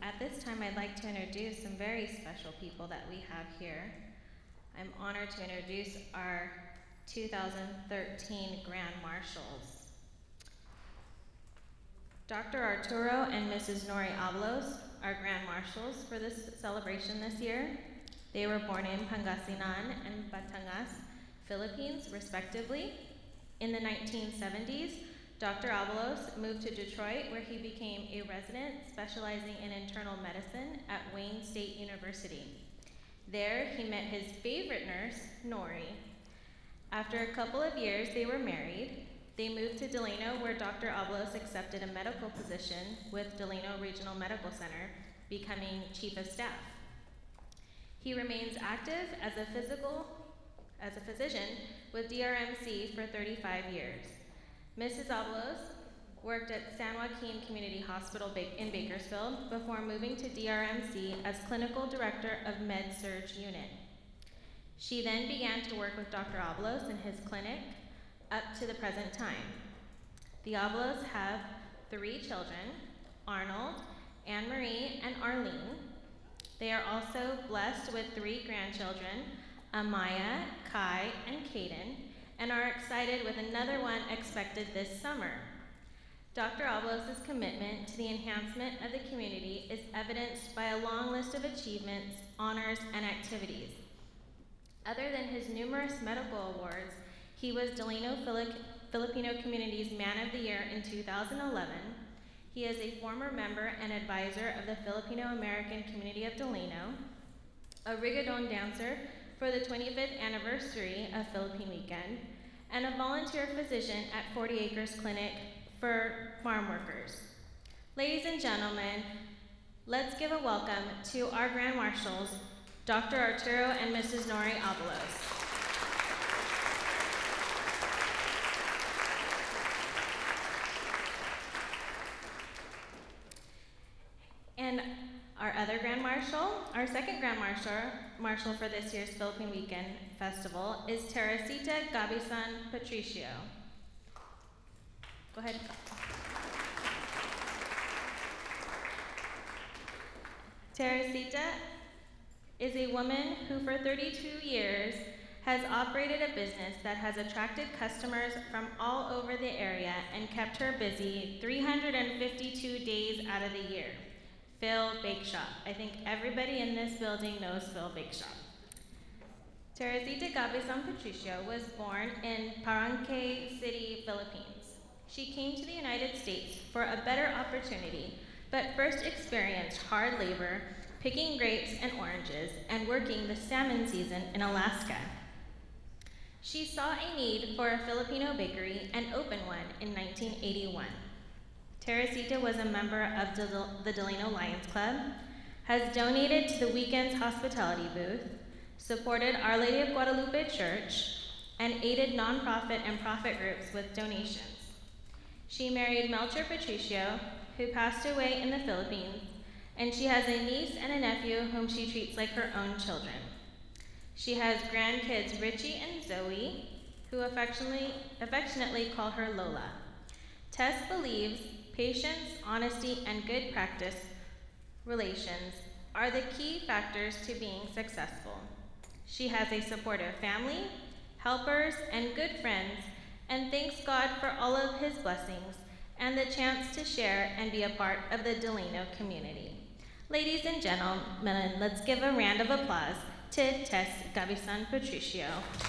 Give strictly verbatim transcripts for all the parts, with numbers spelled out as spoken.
at this time I'd like to introduce some very special people that we have here. I'm honored to introduce our two thousand thirteen Grand Marshals. Doctor Arturo and Missus Nori Avalos are Grand Marshals for this celebration this year. They were born in Pangasinan and Batangas, Philippines, respectively. In the nineteen seventies, Doctor Avalos moved to Detroit, where he became a resident specializing in internal medicine at Wayne State University. There, he met his favorite nurse, Nori. After a couple of years, they were married. They moved to Delano, where Doctor Avalos accepted a medical position with Delano Regional Medical Center, becoming chief of staff. He remains active as a physical, as a physician with D R M C for thirty-five years. Missus Avalos worked at San Joaquin Community Hospital in Bakersfield before moving to D R M C as clinical director of Med-Surg Unit. She then began to work with Doctor Avalos in his clinic up to the present time. The Avalos have three children, Arnold, Anne-Marie, and Arlene. They are also blessed with three grandchildren, Amaya, Kai, and Caden, and are excited with another one expected this summer. Doctor Avalos' commitment to the enhancement of the community is evidenced by a long list of achievements, honors, and activities. Other than his numerous medical awards, he was Delano Filipino Community's Man of the Year in two thousand eleven. He is a former member and advisor of the Filipino American Community of Delano, a rigodon dancer for the twenty-fifth anniversary of Philippine Weekend, and a volunteer physician at forty acres Clinic for farm workers. Ladies and gentlemen, let's give a welcome to our Grand Marshals, Doctor Arturo and Missus Nori Avalos. And our other Grand Marshal, our second Grand Marshal, Marshal for this year's Philippine Weekend Festival is Teresita Gabisan Patricio. Go ahead. Teresita is a woman who for thirty-two years has operated a business that has attracted customers from all over the area and kept her busy three hundred fifty-two days out of the year. Phil Bake Shop. I think everybody in this building knows Phil Bake Shop. Teresita Gabisan Patricio was born in Paranque City, Philippines. She came to the United States for a better opportunity, but first experienced hard labor, picking grapes and oranges, and working the salmon season in Alaska. She saw a need for a Filipino bakery and opened one in nineteen eighty-one. Teresita was a member of Del the Delano Lions Club, has donated to the weekend's hospitality booth, supported Our Lady of Guadalupe Church, and aided nonprofit and profit groups with donations. She married Melcher Patricio, who passed away in the Philippines, and she has a niece and a nephew whom she treats like her own children. She has grandkids Richie and Zoe, who affectionately, affectionately call her Lola. Tess believes patience, honesty, and good practice relations are the key factors to being successful. She has a supportive family, helpers, and good friends, and thanks God for all of his blessings and the chance to share and be a part of the Delano community. Ladies and gentlemen, let's give a round of applause to Tess Gabisan Patricio.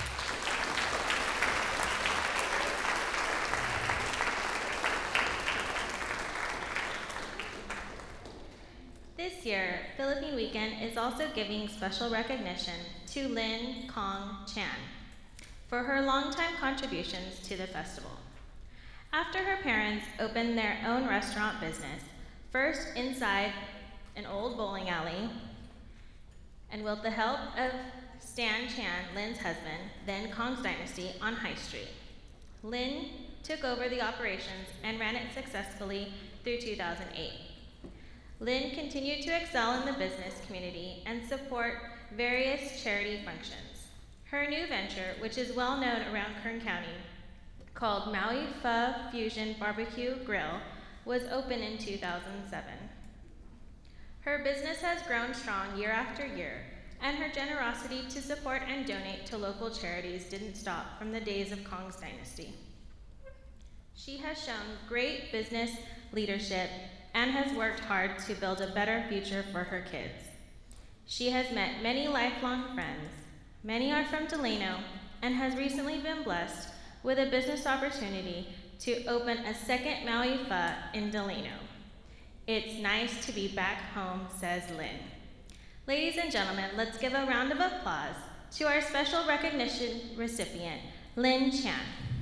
This year, Philippine Weekend is also giving special recognition to Lynn Kong Chan for her longtime contributions to the festival. After her parents opened their own restaurant business, first inside an old bowling alley, and with the help of Stan Chan, Lynn's husband, then Kong's Dynasty on High Street, Lynn took over the operations and ran it successfully through two thousand eight. Lynn continued to excel in the business community and support various charity functions. Her new venture, which is well known around Kern County, called Maui Pho Fusion Barbecue Grill, was opened in two thousand seven. Her business has grown strong year after year, and her generosity to support and donate to local charities didn't stop from the days of Kong's dynasty. She has shown great business leadership and has worked hard to build a better future for her kids. She has met many lifelong friends. Many are from Delano and has recently been blessed with a business opportunity to open a second Maui Pho in Delano. It's nice to be back home, says Lynn. Ladies and gentlemen, let's give a round of applause to our special recognition recipient, Lynn Chan.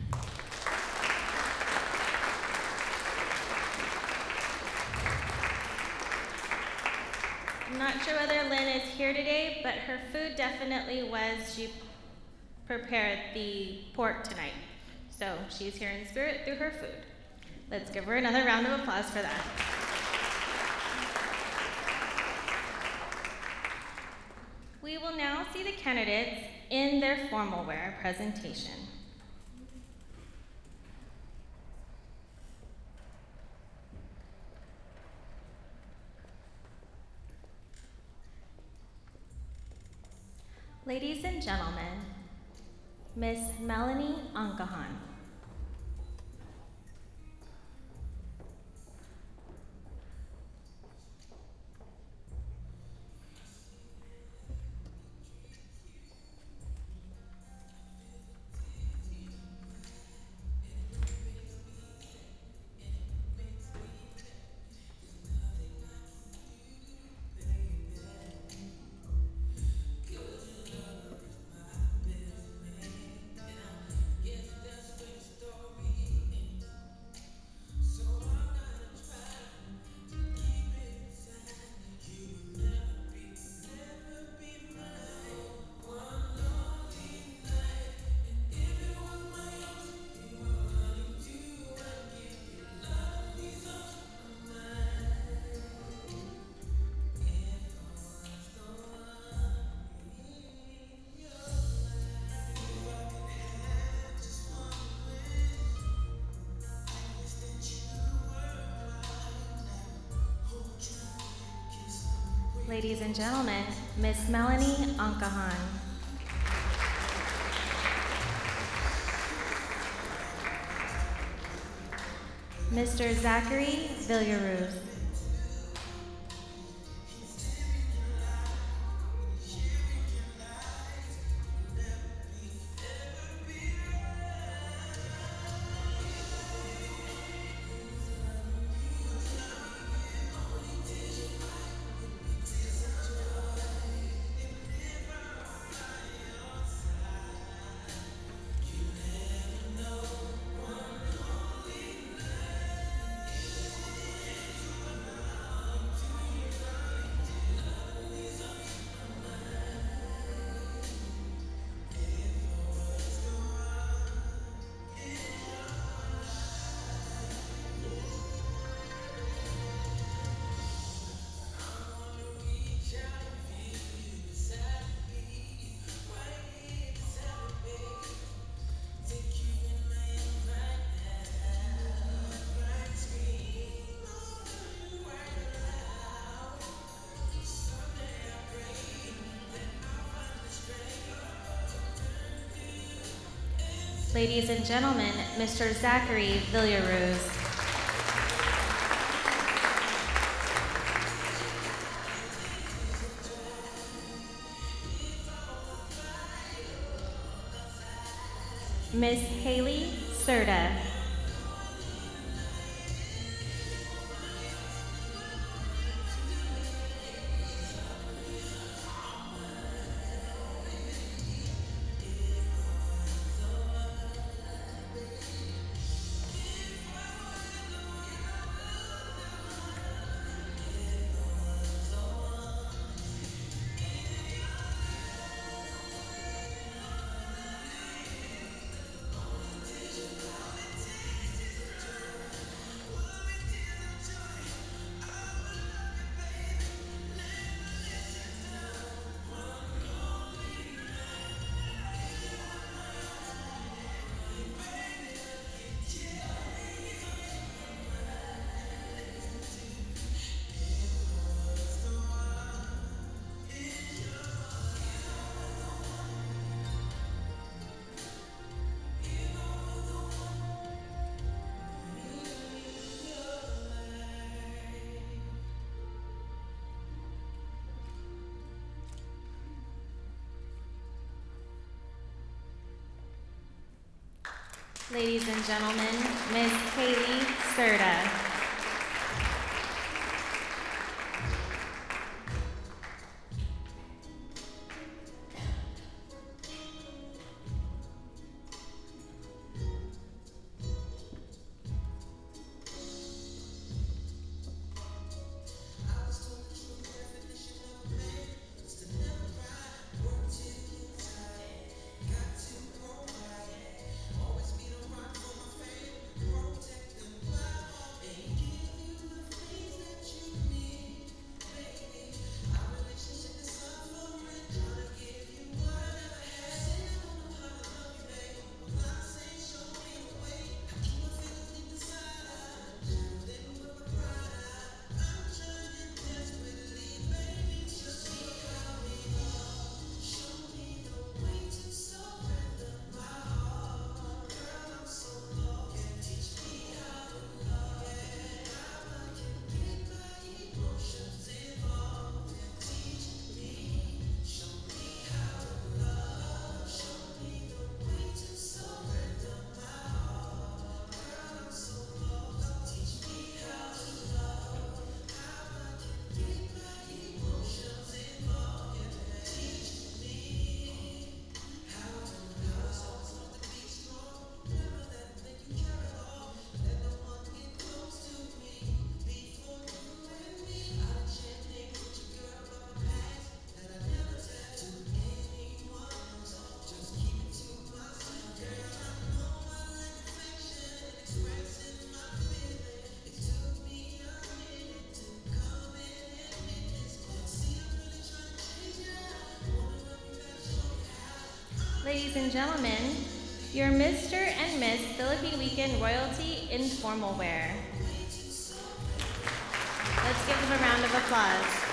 I'm not sure whether Lynn is here today, but her food definitely was. She prepared the pork tonight. So she's here in spirit through her food. Let's give her another round of applause for that. We will now see the candidates in their formal wear presentation. Ladies and gentlemen, Miss Melanie Ankahan. Ladies and gentlemen, Miss Melanie Ankahan. Mister Zachary Villaruz. Ladies and gentlemen, Mister Zachary Villaruz. Miss Haley Serta. Ladies and gentlemen, Miss Kaylee Serta. Ladies and gentlemen, your Mister and Miss Philippine Weekend Royalty Informal Wear. Let's give them a round of applause.